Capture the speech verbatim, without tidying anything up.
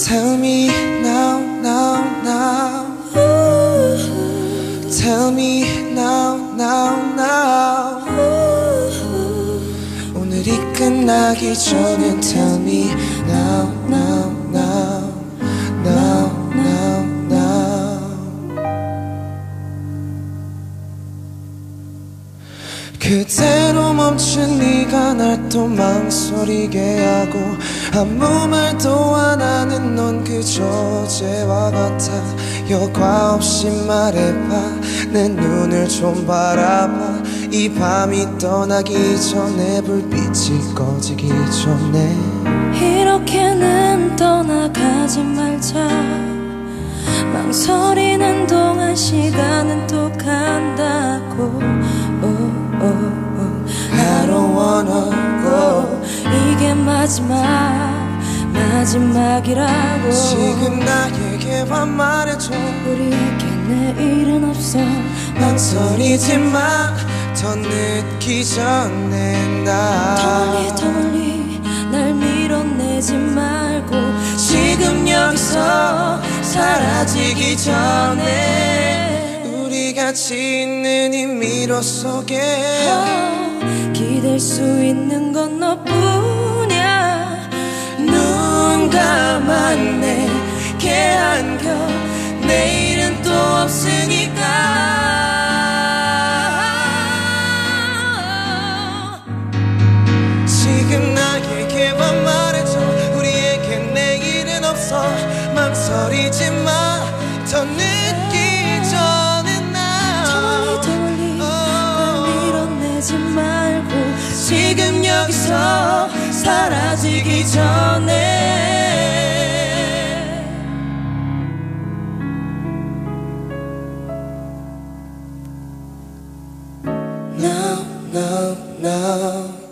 Tell me now, now, now. Tell me now, now, now. 오늘이 끝나기 전에 Tell me now, now, now, now, now, now. 그대로 멈춘 네가 날 또 망설이게 하고 아무 말도 안 하는 넌 그저 어제와 같아. 여과 없이 말해봐. 내 눈을 좀 바라봐. 이 밤이 떠나기 전에 불빛이 꺼지기 전에 이렇게는 떠나가지 말자. 망설이는 동안 시간은 또 간다고. oh, oh, oh. I don't wanna go. 이게 마지막 마지막이라고. 지금 나에게만 말해줘. 우리에게 내일은 없어. 망설이지 마. 더 늦기 전에 나 더 멀리 더 멀리 날 밀어내지 말고 지금 여기서 사라지기 전에 우리 같이 있는 이 미로 속에 oh, 기댈 수 있는 건 너뿐이야. 눈 감아 내게 안겨. 내일은 또 없으니까. 지금 나에게만 말해줘. 우리에게 내일은 없어. 망설이지 마. 더 늦기 전에 나 더 멀리 더 멀리 날 밀어내지 말고 지금 여기서 사라지기 전에 Now, now, now.